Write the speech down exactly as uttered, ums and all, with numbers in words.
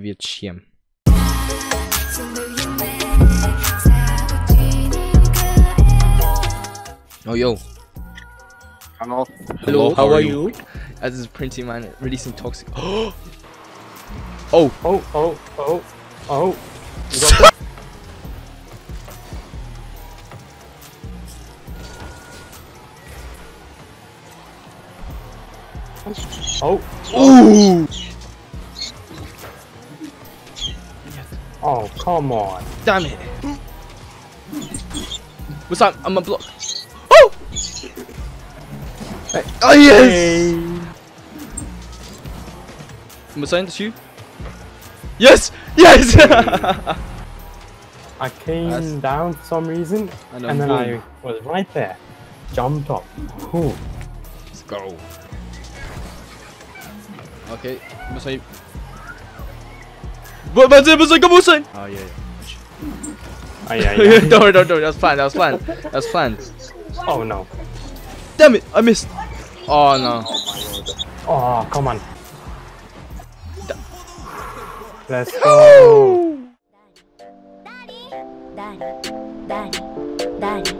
wird schirm. Oh yo. Hello. Hello, How are you? As is Printing Man releasing toxic. Oh. Oh. Oh, oh, oh, oh. You got Oh. Ooh. Oh, come on. Damn it. What's up? I'm a block. Oh. Hey. Oh yes. Hey. What's that? That's you. Yes. Yes. I came That's- down for some reason, And and then boom. I was right there. Jumped up. Ooh. Let's go. Okay. What's that? What? What's it? What's it? What's it? Oh yeah. Ah, yeah, yeah. yeah. don't worry, don't worry. That's planned. That was planned. That was planned. Oh no. Damn it! I missed. Oh no. Oh, come on. Let's go. Daddy, daddy, daddy.